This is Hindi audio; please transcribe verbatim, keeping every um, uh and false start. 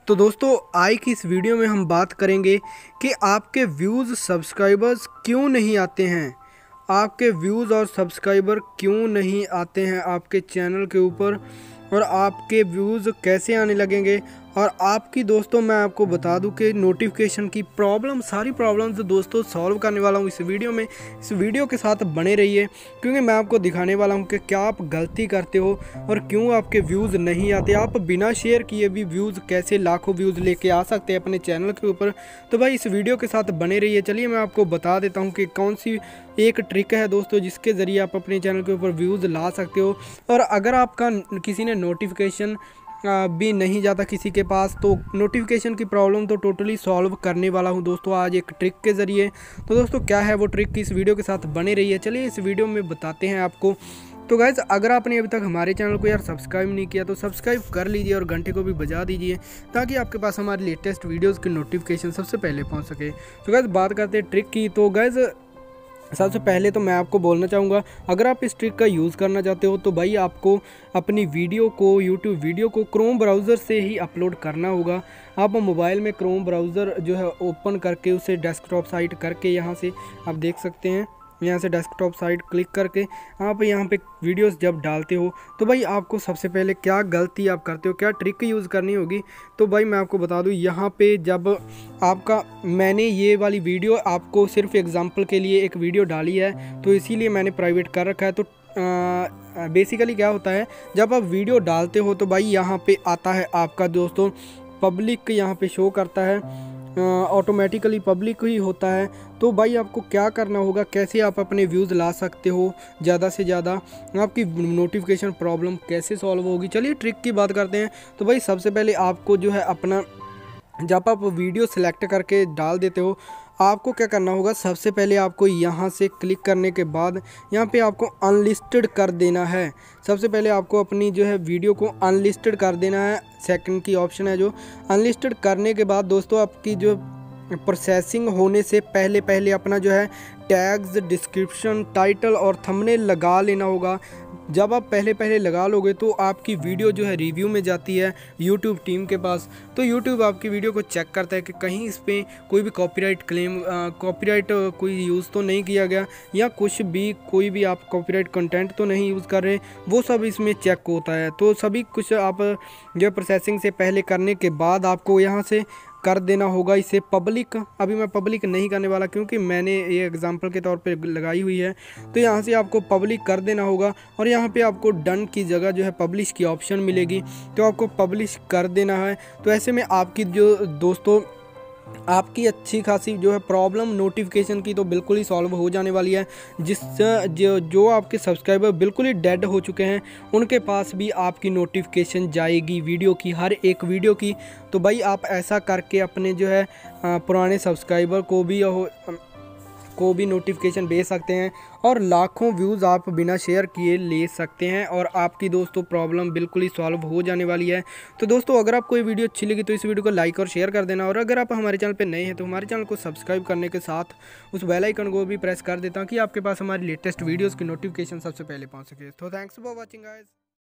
तो दोस्तों आज की इस वीडियो में हम बात करेंगे कि आपके व्यूज़ सब्सक्राइबर्स क्यों नहीं आते हैं। आपके व्यूज़ और सब्सक्राइबर क्यों नहीं आते हैं आपके चैनल के ऊपर, और आपके व्यूज़ कैसे आने लगेंगे। और आपकी दोस्तों मैं आपको बता दूं कि नोटिफिकेशन की प्रॉब्लम, सारी प्रॉब्लम्स दोस्तों सॉल्व करने वाला हूं इस वीडियो में। इस वीडियो के साथ बने रहिए क्योंकि मैं आपको दिखाने वाला हूं कि क्या आप गलती करते हो और क्यों आपके व्यूज़ नहीं आते। आप बिना शेयर किए भी व्यूज़ कैसे लाखों व्यूज़ लेके आ सकते हैं अपने चैनल के ऊपर। तो भाई इस वीडियो के साथ बने रहिए। चलिए मैं आपको बता देता हूँ कि कौन सी एक ट्रिक है दोस्तों जिसके ज़रिए आप अपने चैनल के ऊपर व्यूज़ ला सकते हो। और अगर आपका किसी ने नोटिफिकेशन भी नहीं जाता किसी के पास, तो नोटिफिकेशन की प्रॉब्लम तो टोटली सॉल्व करने वाला हूं दोस्तों आज एक ट्रिक के ज़रिए। तो दोस्तों क्या है वो ट्रिक, इस वीडियो के साथ बने रहिए। चलिए इस वीडियो में बताते हैं आपको। तो गाइज़ अगर आपने अभी तक हमारे चैनल को यार सब्सक्राइब नहीं किया तो सब्सक्राइब कर लीजिए और घंटे को भी बजा दीजिए ताकि आपके पास हमारे लेटेस्ट वीडियोज़ की नोटिफिकेशन सबसे पहले पहुँच सके। तो गाइज़ बात करते हैं ट्रिक की। तो गाइज़ सबसे पहले तो मैं आपको बोलना चाहूँगा, अगर आप इस ट्रिक का यूज़ करना चाहते हो तो भाई आपको अपनी वीडियो को, यूट्यूब वीडियो को क्रोम ब्राउज़र से ही अपलोड करना होगा। आप मोबाइल में क्रोम ब्राउज़र जो है ओपन करके उसे डेस्कटॉप साइट करके यहाँ से आप देख सकते हैं, यहाँ से डेस्कटॉप साइट क्लिक करके आप यहाँ पे वीडियोस जब डालते हो तो भाई आपको सबसे पहले क्या गलती आप करते हो, क्या ट्रिक यूज़ करनी होगी। तो भाई मैं आपको बता दूँ, यहाँ पे जब आपका, मैंने ये वाली वीडियो आपको सिर्फ एग्जांपल के लिए एक वीडियो डाली है तो इसीलिए मैंने प्राइवेट कर रखा है। तो बेसिकली क्या होता है, जब आप वीडियो डालते हो तो भाई यहाँ पे आता है आपका दोस्तों पब्लिक, यहाँ पे शो करता है ऑटोमेटिकली पब्लिक ही होता है। तो भाई आपको क्या करना होगा, कैसे आप अपने व्यूज़ ला सकते हो ज़्यादा से ज़्यादा, आपकी नोटिफिकेशन प्रॉब्लम कैसे सॉल्व होगी। चलिए ट्रिक की बात करते हैं। तो भाई सबसे पहले आपको जो है अपना, जब आप वीडियो सेलेक्ट करके डाल देते हो आपको क्या करना होगा, सबसे पहले आपको यहाँ से क्लिक करने के बाद यहाँ पे आपको अनलिस्टेड कर देना है। सबसे पहले आपको अपनी जो है वीडियो को अनलिस्टेड कर देना है, सेकंड की ऑप्शन है जो। अनलिस्टेड करने के बाद दोस्तों आपकी जो प्रोसेसिंग होने से पहले पहले अपना जो है टैग्स, डिस्क्रिप्शन, टाइटल और थंबनेल लगा लेना होगा। जब आप पहले पहले लगा लोगे तो आपकी वीडियो जो है रिव्यू में जाती है यूट्यूब टीम के पास। तो यूट्यूब आपकी वीडियो को चेक करता है कि कहीं इस पर कोई भी कॉपीराइट क्लेम, कॉपीराइट कोई यूज़ तो नहीं किया गया, या कुछ भी कोई भी आप कॉपीराइट कंटेंट तो नहीं यूज़ कर रहे, वो सब इसमें चेक होता है। तो सभी कुछ आप जो प्रोसेसिंग से पहले करने के बाद आपको यहाँ से कर देना होगा इसे पब्लिक। अभी मैं पब्लिक नहीं करने वाला क्योंकि मैंने ये एग्जांपल के तौर पे लगाई हुई है। तो यहाँ से आपको पब्लिक कर देना होगा और यहाँ पे आपको डन की जगह जो है पब्लिश की ऑप्शन मिलेगी, तो आपको पब्लिश कर देना है। तो ऐसे में आपकी जो दोस्तों आपकी अच्छी खासी जो है प्रॉब्लम नोटिफिकेशन की तो बिल्कुल ही सॉल्व हो जाने वाली है। जिससे जो जो आपके सब्सक्राइबर बिल्कुल ही डेड हो चुके हैं उनके पास भी आपकी नोटिफिकेशन जाएगी वीडियो की, हर एक वीडियो की। तो भाई आप ऐसा करके अपने जो है पुराने सब्सक्राइबर को भी को भी नोटिफिकेशन भेज सकते हैं और लाखों व्यूज़ आप बिना शेयर किए ले सकते हैं और आपकी दोस्तों प्रॉब्लम बिल्कुल ही सॉल्व हो जाने वाली है। तो दोस्तों अगर आपको ये वीडियो अच्छी लगी तो इस वीडियो को लाइक और शेयर कर देना, और अगर आप हमारे चैनल पे नए हैं तो हमारे चैनल को सब्सक्राइब करने के साथ उस बेल आइकन को भी प्रेस कर देता कि आपके पास हमारी लेटेस्ट वीडियोज़ की नोटिफिकेशन सबसे पहले पहुँच सके। तो थैंक्स फॉर वॉचिंग गाइस।